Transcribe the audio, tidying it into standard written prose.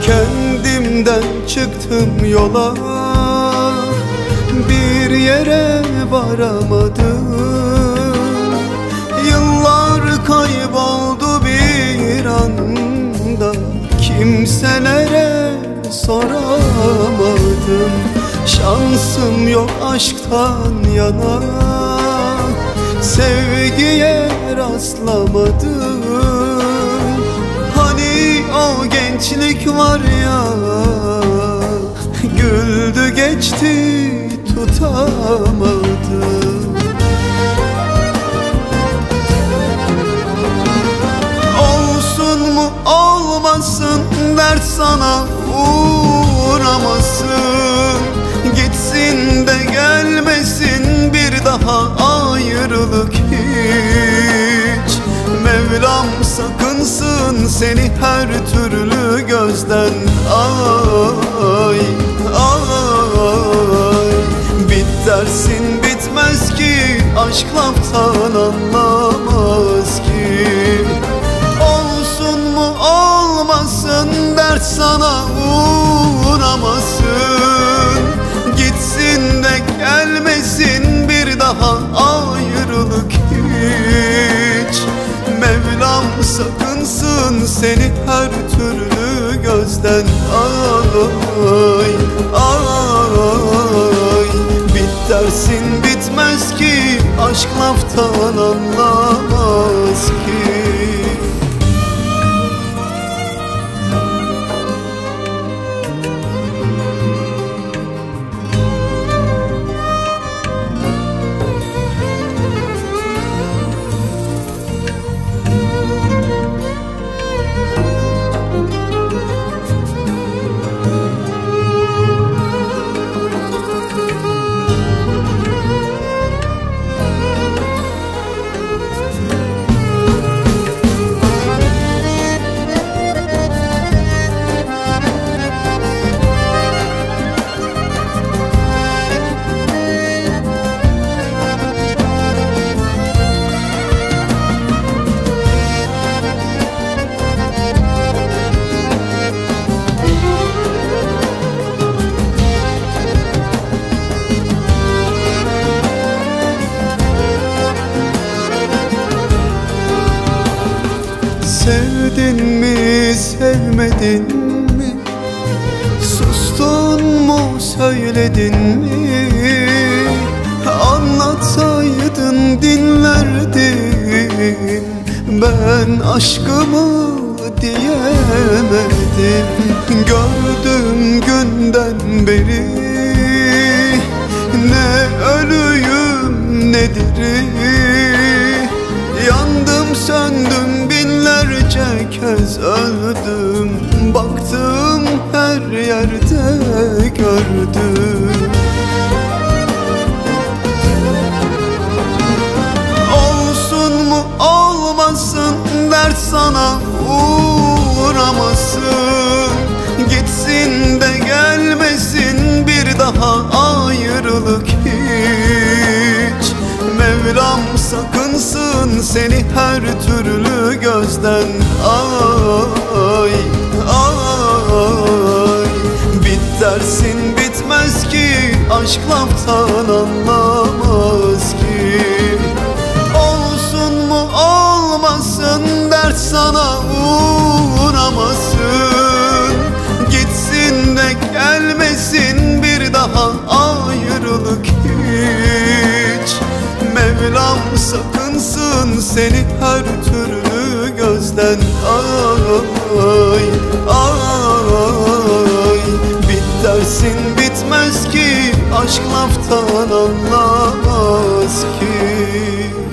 Kendimden çıktım yola, bir yere varamadım. Yıllar kayboldu bir anda, kimselere soramadım. Şansım yok aşktan yana, sevgiye rastlamadım. Hani o gençlik var ya, güldü geçti tutamadım. Olsun mu olmasın dert sana uğramasın, gitsin de gelmesin bir daha ayrılık hiç. Mevlam sakınsın seni her türlü gözden, ay ay. Bit dersin bitmez ki, aşk laftan anlamaz ki. Olsun mu olmasın dert sana uğramasın, gitsin de gelmesin bir daha ayrılık hiç. Mevlam sakınsın seni her türlü gözden, ay ay. Bit dersin bitmez ki, aşk laftan anlamaz ki. Sevdin mi, sevmedin mi? Sustun mu, söyledin mi? Anlatsaydın dinlerdim, ben aşkımı diyemedim. Gördüğüm günden beri ne ölüyüm ne diri. Yandım söndüm binlerce kez öldüm, baktım her yerde gördüm. Olsun mu olmasın dert sana uğramasın, gitsin de gelmesin bir daha ayrılık hiç. Mevlam sakınsın seni her türlü gözden, ay ay. Bit dersin bitmez ki, aşk laftan anlamaz ki. Olsun mu olmasın dert sana uğramasın, gitsin de gelmesin bir daha ayrılık hiç. Mevlam sakınsın seni her türlü gözden, ay ay. Bit dersin bitmez ki, aşk laftan anlamaz ki.